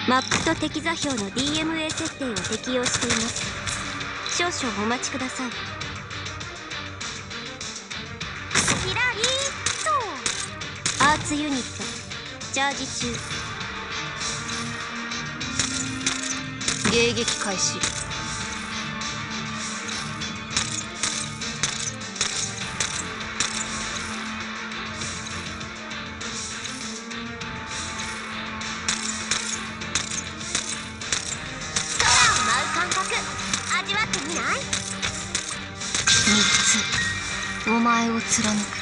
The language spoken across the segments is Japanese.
マップと敵座標の DMA 設定を適用しています。少々お待ちください。キラリーとアーツユニットチャージ中。迎撃開始。 味わってみない？3つお前を貫く。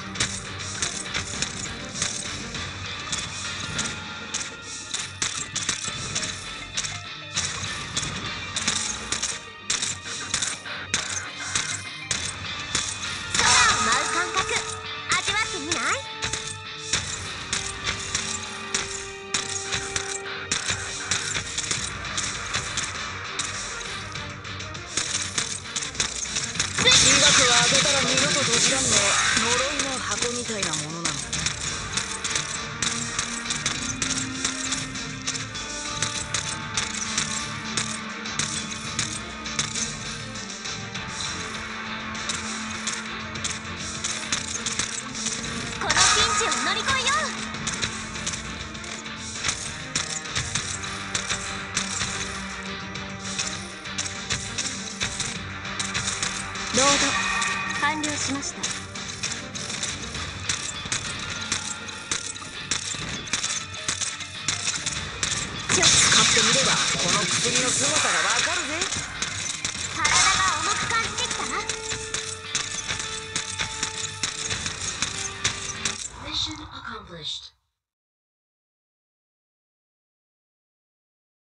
空を舞う感覚味わってみない？ 金額は当てたら二度と閉じらんねえ呪いの箱みたいなものなの。 このピンチを乗り越えよう。ロード完了しました。 使ってみればこの薬の凄さがわかるぜ。 体が重く感じてきた。 Mission accomplished.